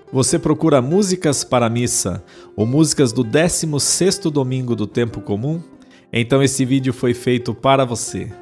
Você procura músicas para a missa ou músicas do 16º domingo do tempo comum? Então esse vídeo foi feito para você.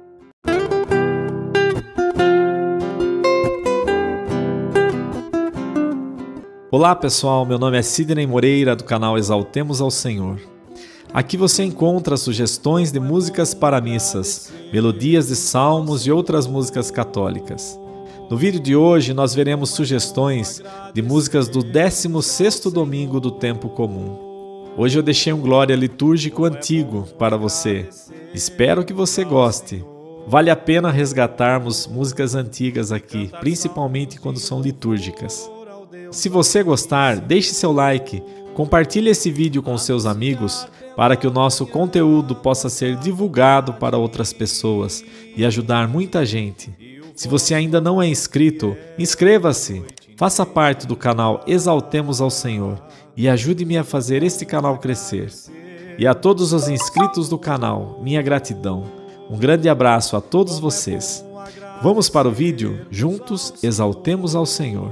Olá pessoal, meu nome é Sidney Moreira do canal Exaltemos ao Senhor. Aqui você encontra sugestões de músicas para missas, melodias de salmos e outras músicas católicas. No vídeo de hoje nós veremos sugestões de músicas do 16º domingo do tempo comum. Hoje eu deixei um glória litúrgico antigo para você. Espero que você goste. Vale a pena resgatarmos músicas antigas aqui, principalmente quando são litúrgicas. Se você gostar, deixe seu like, compartilhe esse vídeo com seus amigos para que o nosso conteúdo possa ser divulgado para outras pessoas e ajudar muita gente. Se você ainda não é inscrito, inscreva-se, faça parte do canal Exaltemos ao Senhor e ajude-me a fazer este canal crescer. E a todos os inscritos do canal, minha gratidão. Um grande abraço a todos vocês. Vamos para o vídeo? Juntos exaltemos ao Senhor.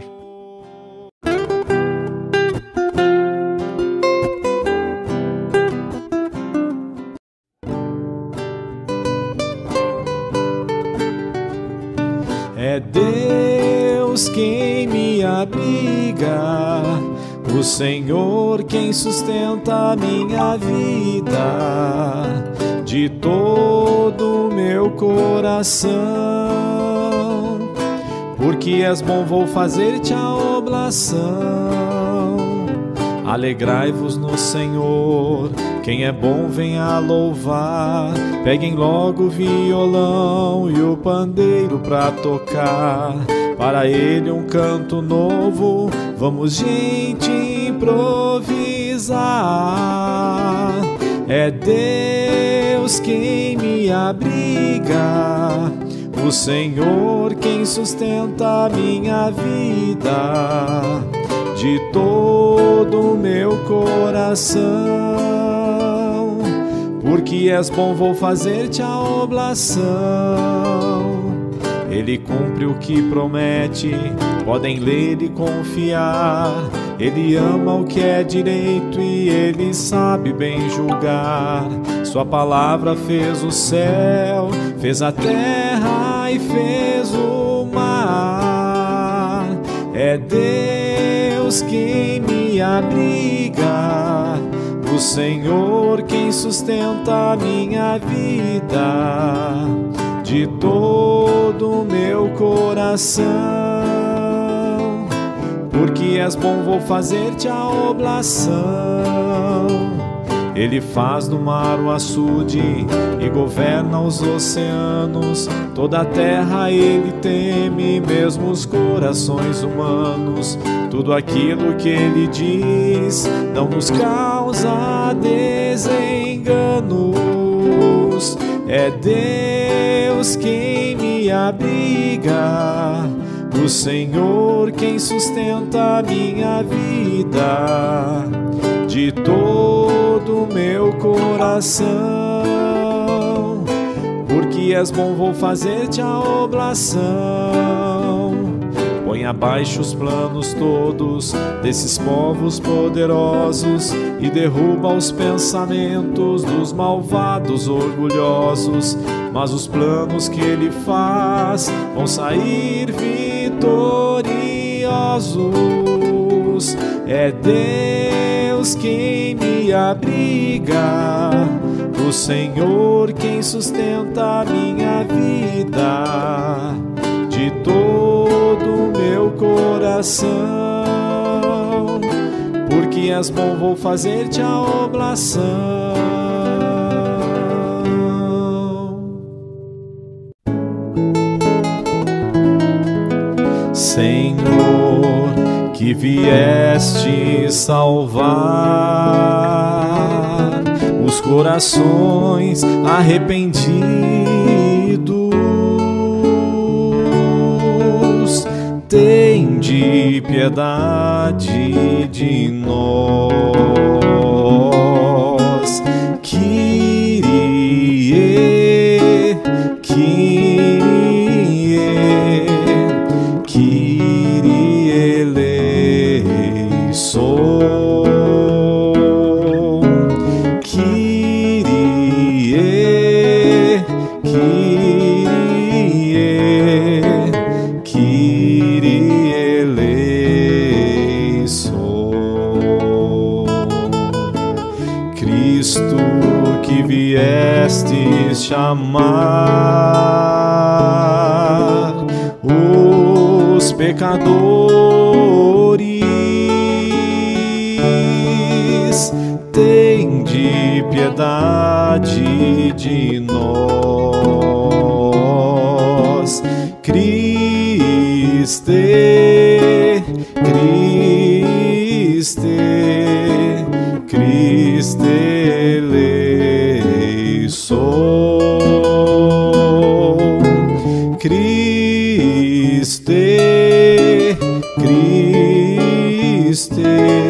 É Deus quem me abriga, o Senhor quem sustenta a minha vida, de todo o meu coração. Porque és bom, vou fazer-te a oblação. Alegrai-vos no Senhor, quem é bom venha louvar. Peguem logo o violão e o pandeiro pra tocar. Para ele um canto novo, vamos gente improvisar. É Deus quem me abriga, o Senhor quem sustenta a minha vida, de todo o meu coração. Porque és bom, vou fazer-te a oblação. Ele cumpre o que promete, podem ler e confiar. Ele ama o que é direito e ele sabe bem julgar. Sua palavra fez o céu, fez a terra e fez o mar. É Deus quem me abriga, o Senhor quem sustenta a minha vida, de todo o meu coração. Porque és bom, vou fazer-te a oblação. Ele faz do mar o açude e governa os oceanos. Toda a terra ele teme, mesmo os corações humanos. Tudo aquilo que ele diz não nos causa desenganos. É Deus quem me abriga, o Senhor quem sustenta a minha vida, de todo o meu coração. Porque és bom, vou fazer-te a oblação. Põe abaixo os planos todos desses povos poderosos e derruba os pensamentos dos malvados orgulhosos. Mas os planos que ele faz vão sair vitoriosos. É Deus quem me abriga, o Senhor quem sustenta a minha vida, de todo o meu coração. Porque és bom, vou fazer-te a oblação. Senhor, que vieste salvar os corações arrependidos, tende piedade de nós. Kyrie, Kyrie, Kyrie eleison. viestes chamar os pecadores, tende piedade de nós. Criste, Criste, Criste eleison. Criste, Criste,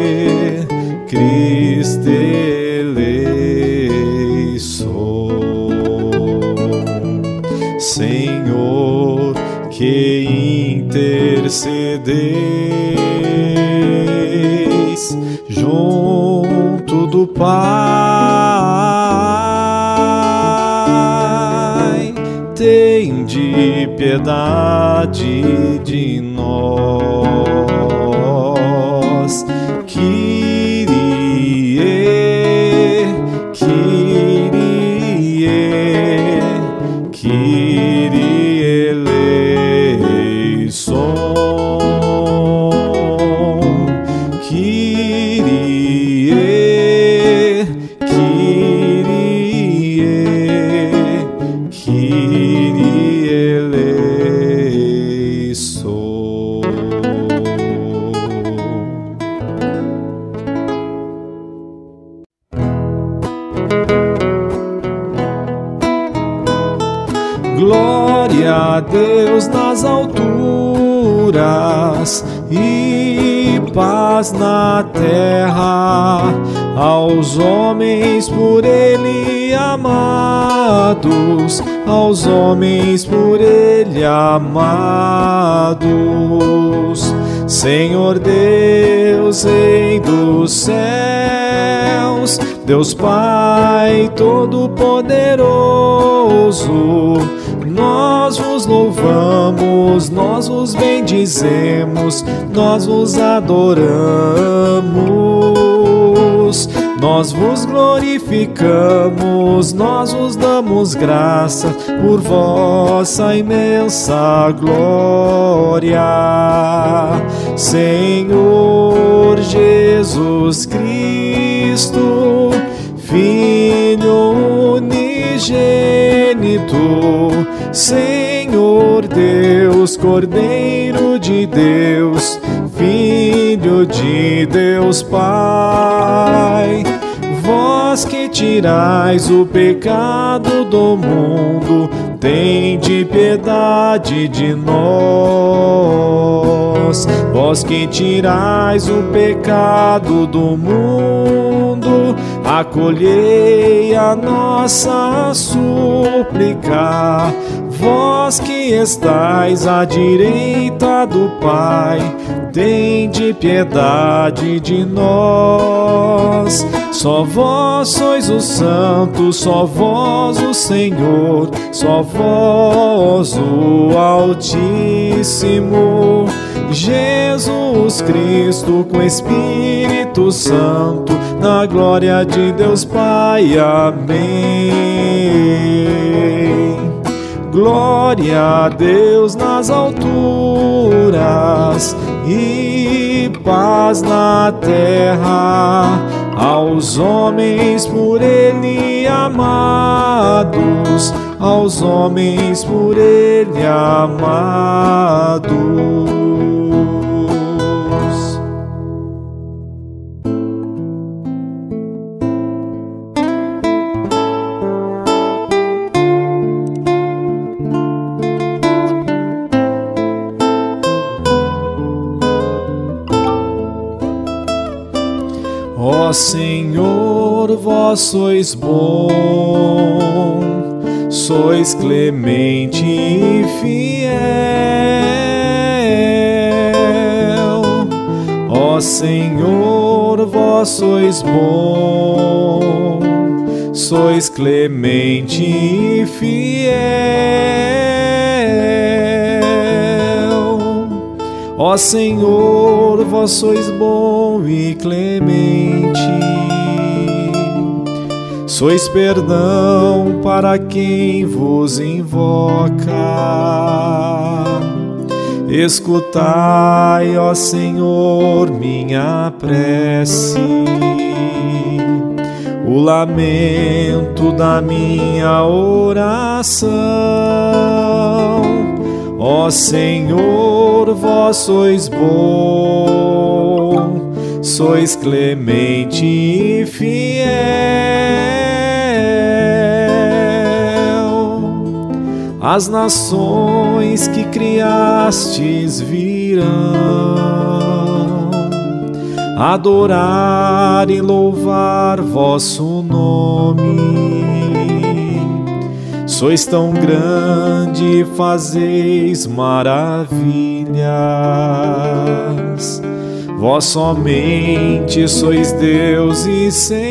Criste eleison. Senhor, que intercedeis junto do Pai, tende piedade de nós. Kyrie, Kyrie, Kyrie eleison. Kyrie, Kyrie, Kyrie eleison. Glória a Deus nas alturas e paz na terra aos homens por Ele amados, aos homens por Ele amados. Senhor Deus, Rei dos céus, Deus Pai Todo-Poderoso, nós vos louvamos, nós vos bendizemos, nós vos adoramos, nós vos glorificamos, nós vos damos graça por vossa imensa glória. Senhor Jesus Cristo, Filho unigênito, Senhor Deus, Cordeiro de Deus, Filho de Deus Pai, vós que tirais o pecado do mundo, tende piedade de nós. Vós que tirais o pecado do mundo, acolhei a nossa súplica. Vós que estais à direita do Pai, tende piedade de nós. Só vós sois o Santo, só vós o Senhor, só vós o Altíssimo, Jesus Cristo com Espírito Santo, na glória de Deus Pai. Amém. Glória a Deus nas alturas e paz na terra aos homens por Ele amados, aos homens por Ele amados. Ó Senhor, vós sois bom, sois clemente e fiel. Ó Senhor, vós sois bom, sois clemente e fiel. Ó Senhor, vós sois bom e clemente, sois perdão para quem vos invoca. Escutai, ó Senhor, minha prece, o lamento da minha oração. Ó Senhor, vós sois bom, sois clemente e fiel. As nações que criastes virão adorar e louvar vosso nome. Sois tão grande e fazeis maravilhas. Vós somente sois Deus e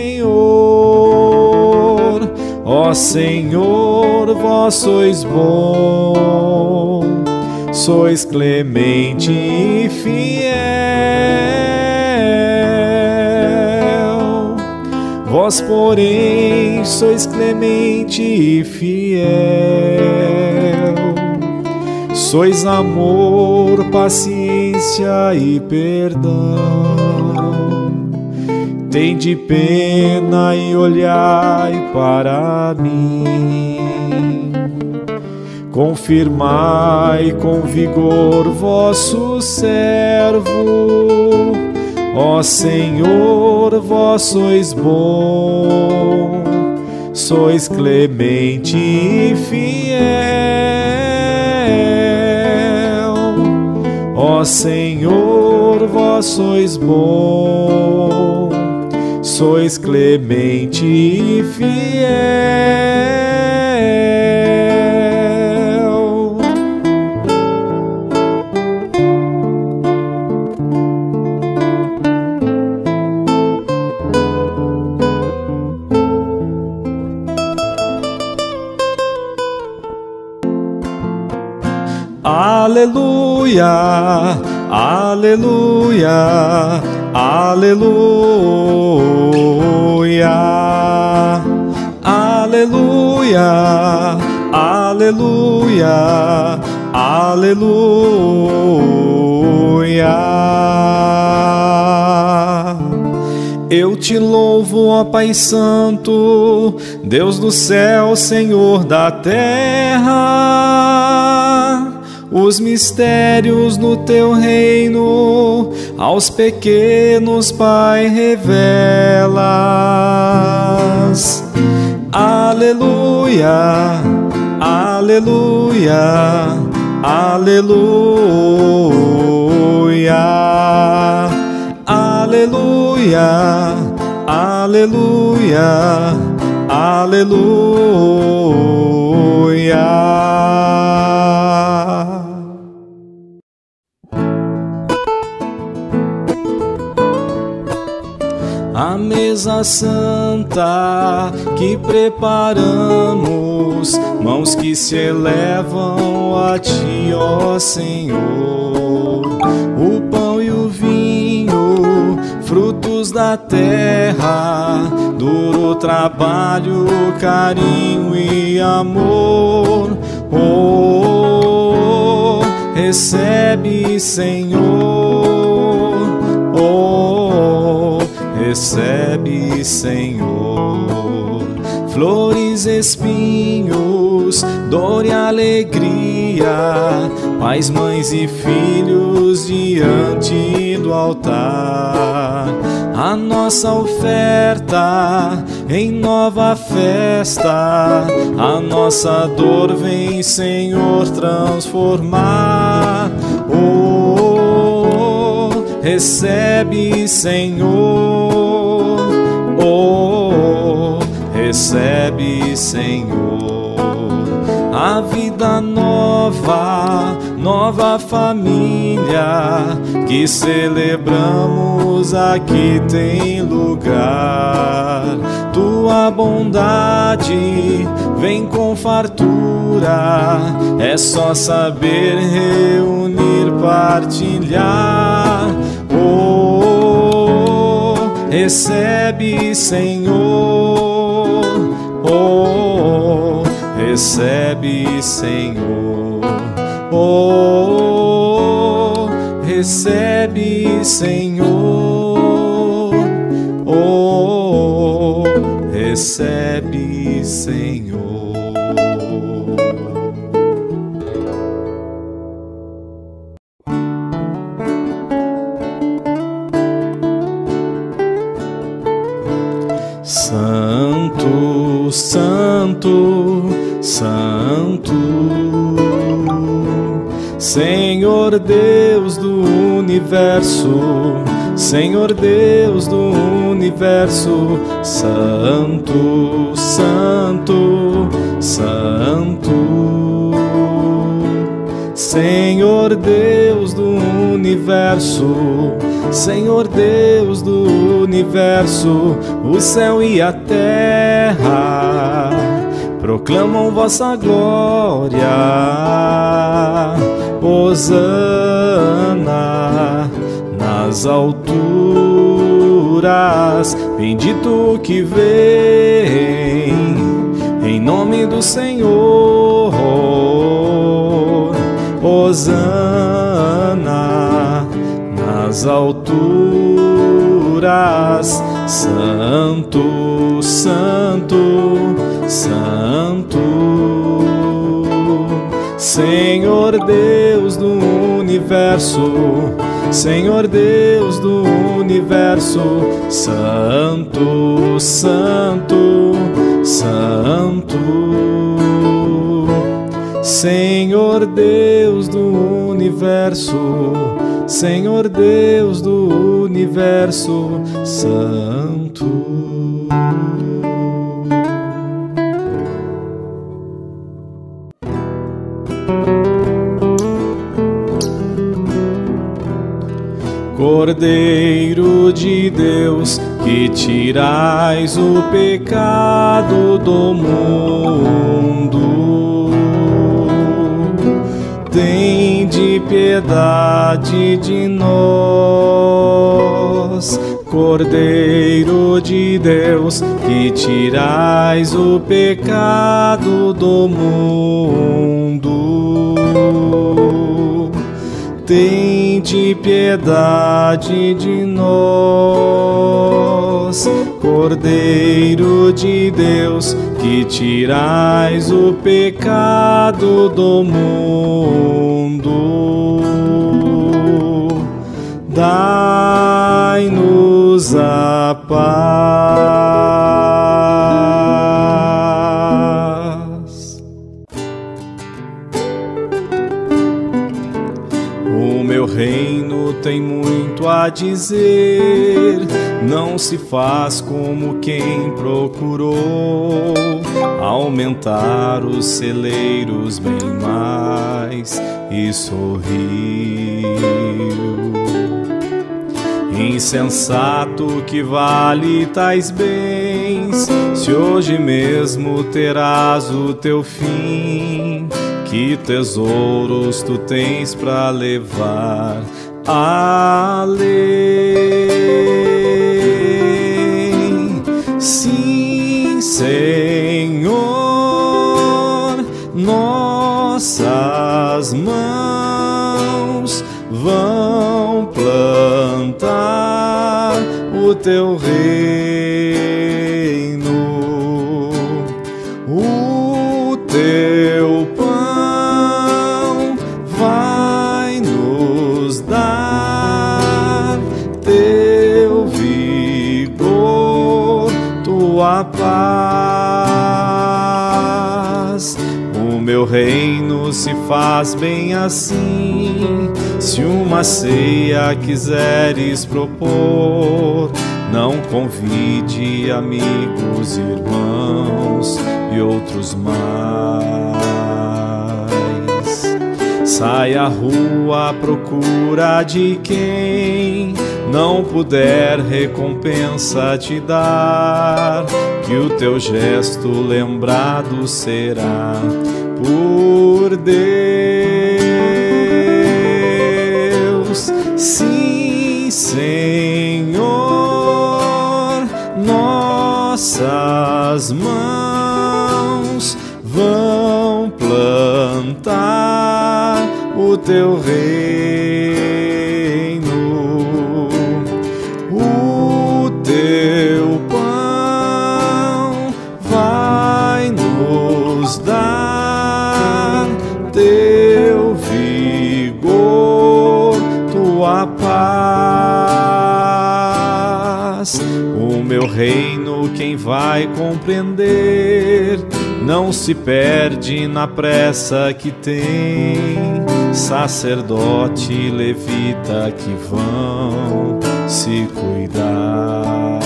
Senhor. Ó Senhor, vós sois bom, sois clemente e fiel. Vós, porém, sois clemente e fiel. Sois amor, paciência e perdão. Tende pena e olhai para mim. Confirmai com vigor vosso servo. Ó Senhor, vós sois bom, sois clemente e fiel. Ó Senhor, vós sois bom, sois clemente e fiel. Aleluia, aleluia, aleluia, aleluia, aleluia, aleluia. Eu te louvo, ó Pai Santo, Deus do céu, Senhor da terra. Os mistérios do teu reino aos pequenos, Pai, revelas. Aleluia, aleluia, aleluia, aleluia, aleluia, aleluia. A mesa santa que preparamos, mãos que se elevam a ti, ó Senhor. O pão e o vinho, frutos da terra, duro trabalho, carinho e amor. Oh, recebe, Senhor. Oh, recebe, Senhor, flores, espinhos, dor e alegria, pais, mães e filhos diante do altar. A nossa oferta em nova festa, a nossa dor vem, Senhor, transformar. Oh, recebe, Senhor. Oh, recebe, Senhor, a vida nova, nova família que celebramos aqui tem lugar. Tua bondade vem com fartura, é só saber reunir, partilhar. Oh, recebe, Senhor. recebe, Senhor. Oh, recebe, Senhor. Oh, recebe, Senhor. Santo, Santo, Santo, Senhor Deus do universo, Senhor Deus do universo, Santo, Santo, Santo, Senhor Deus do universo, Senhor Deus do universo, o céu e a terra proclamam vossa glória. Hosana nas alturas, bendito que vem em nome do Senhor. Hosana nas alturas, Santo, Santo, Santo, Senhor Deus do universo, Senhor Deus do universo, Santo, Santo, Santo, Senhor Deus do universo, Senhor Deus do universo, Santo. Cordeiro de Deus, que tirais o pecado do mundo, tende piedade de nós. Cordeiro de Deus, que tirais o pecado do mundo, tende piedade de nós. Cordeiro de Deus, que tirais o pecado do mundo, dai-nos a paz. O meu reino tem muito a dizer, não se faz como quem procurou aumentar os celeiros bem mais e sorriu. Insensato, que vale tais bens, se hoje mesmo terás o teu fim? Que tesouros tu tens para levar além? Sim, Senhor, nossas mãos vão plantar o teu reino, o teu pão vai nos dar, teu vigor, tua paz. O meu reino se faz bem assim. Se uma ceia quiseres propor, não convide amigos, irmãos e outros mais. Sai à rua à procura de quem não puder recompensa te dar, que o teu gesto lembrado será por Deus. Sim, Senhor, nossas mãos vão plantar o teu reino. O teu pão vai nos dar, teu vigor, tua paz. O meu reino quem vai compreender não se perde na pressa que tem sacerdote e levita que vão se cuidar.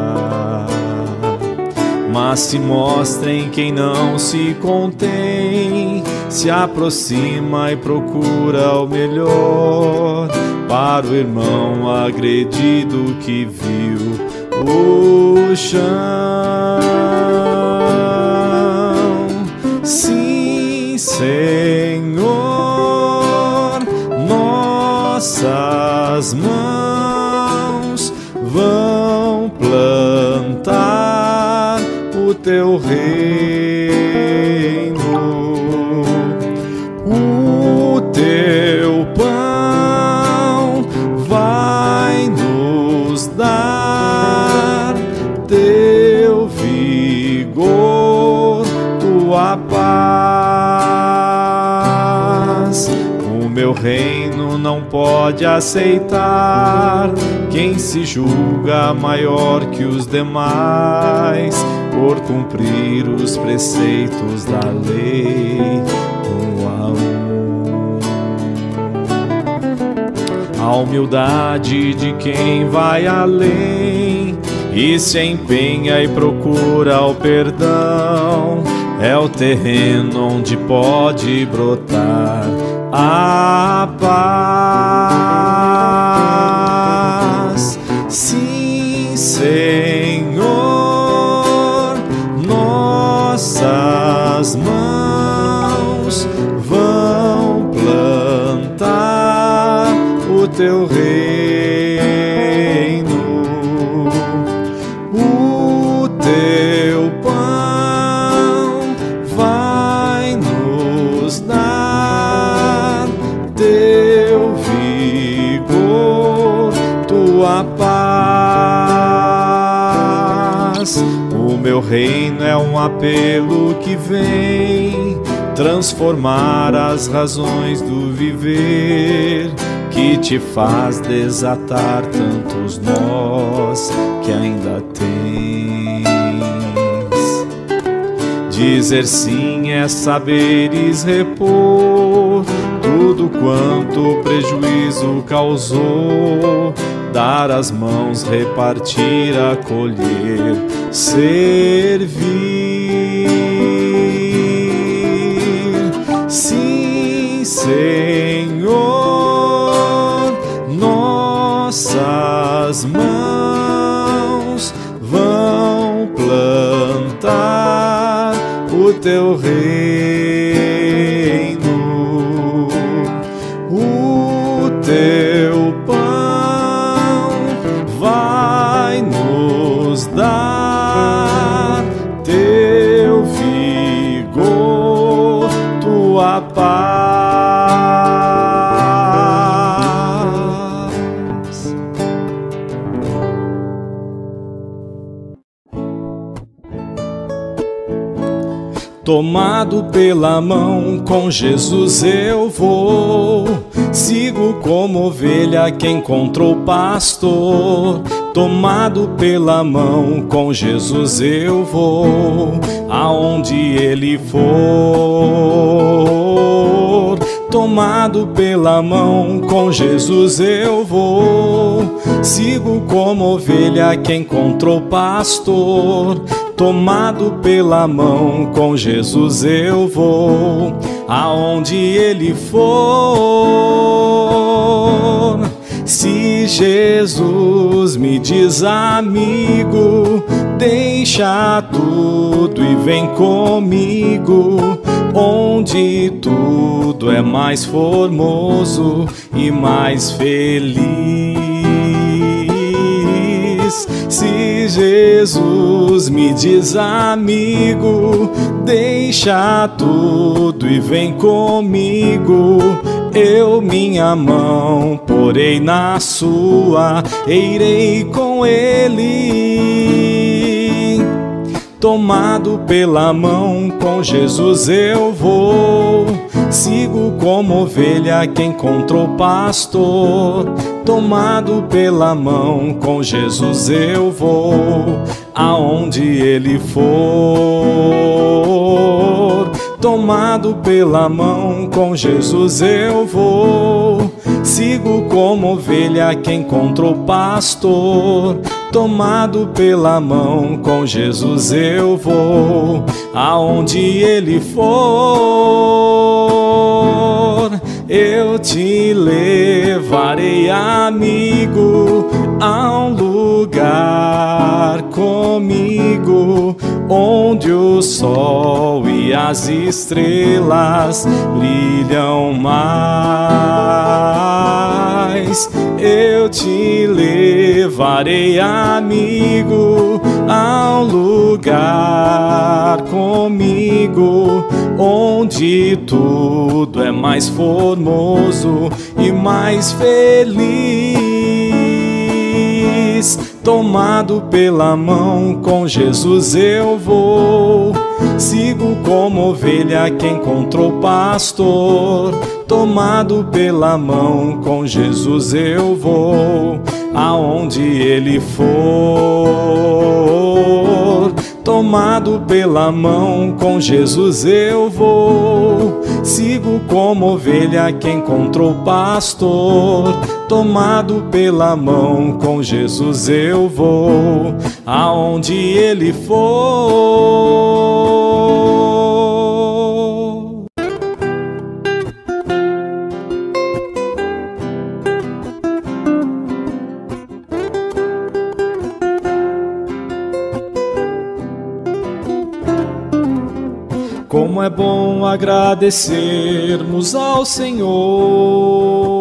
Mas se mostrem quem não se contém, se aproxima e procura o melhor para o irmão agredido que viu o chão. Sim, Senhor, nossas mãos vão plantar o teu reino. O teu pão vai nos dar, teu vigor, tua paz. O meu reino não pode aceitar quem se julga maior que os demais por cumprir os preceitos da lei um a um. A humildade de quem vai além e se empenha e procura o perdão é o terreno onde pode brotar a paz. Sim, Senhor, nossas mãos vão plantar o teu reino. O teu pão vai nos dar, teu vigor, tua paz. O meu reino é um apelo que vem transformar as razões do viver, que te faz desatar tantos nós que ainda tens. Dizer sim é saberes repor tudo quanto prejuízo causou, dar as mãos, repartir, acolher, servir. Sim, Senhor, nossas mãos vão plantar o teu reino. O teu pão vai nos dar, teu vigor, tua paz. Tomado pela mão, com Jesus eu vou. Sigo como ovelha que encontrou pastor. Tomado pela mão, com Jesus eu vou. Aonde ele for. Tomado pela mão, com Jesus eu vou. Sigo como ovelha que encontrou pastor. Tomado pela mão, com Jesus eu vou, aonde ele for. Se Jesus me diz amigo, deixa tudo e vem comigo, onde tudo é mais formoso e mais feliz. Se Jesus me diz amigo, deixa tudo e vem comigo. Eu minha mão porei na sua, irei com ele. Tomado pela mão, com Jesus eu vou. Sigo como ovelha que encontrou pastor. Tomado pela mão, com Jesus eu vou. Aonde ele for. Tomado pela mão, com Jesus eu vou. Sigo como ovelha que encontrou pastor. Tomado pela mão, com Jesus eu vou. Aonde ele for, eu te levarei, amigo, a um lugar comigo, onde o sol e as estrelas brilham mais. Eu te levarei, amigo, a um lugar comigo, onde tudo é mais formoso e mais feliz. Tomado pela mão, com Jesus eu vou. Sigo como ovelha que encontrou pastor. Tomado pela mão, com Jesus eu vou. Aonde ele for. Tomado pela mão, com Jesus eu vou. Sigo como ovelha que encontrou pastor. Tomado pela mão, com Jesus eu vou. Aonde ele for. Como é bom agradecermos ao Senhor